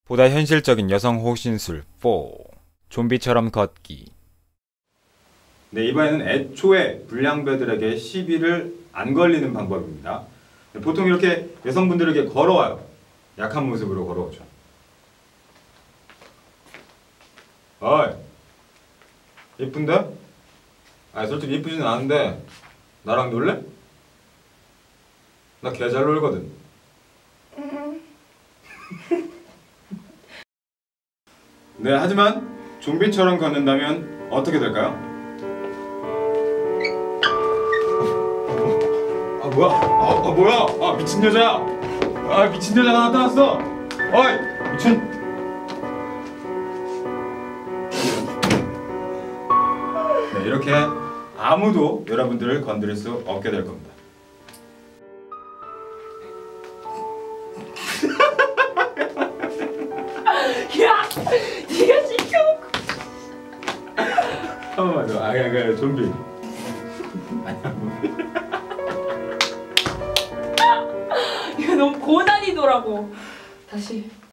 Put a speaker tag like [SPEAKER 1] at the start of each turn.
[SPEAKER 1] 보다 현실적인 여성 호신술 4. 좀비처럼 걷기. 네, 이번에는 애초에 불량배들에게 시비를 안 걸리는 방법입니다. 보통 이렇게 여성분들에게 걸어와요. 약한 모습으로 걸어오죠. 어이, 이쁜데? 아, 솔직히 이쁘진 않은데 나랑 놀래? 나 개 잘 놀거든. 네, 하지만 좀비처럼 걷는다면 어떻게 될까요? 아, 뭐야? 뭐야? 아, 미친 여자야! 아, 미친 여자가 나타났어! 어이! 미친! 네, 이렇게 아무도 여러분들을 건드릴 수 없게 될 겁니다.
[SPEAKER 2] 야! 네가 시켜놓고
[SPEAKER 1] 한 번만 더. 아, 좀비.
[SPEAKER 2] 이거 너무 고난이도라고. 다시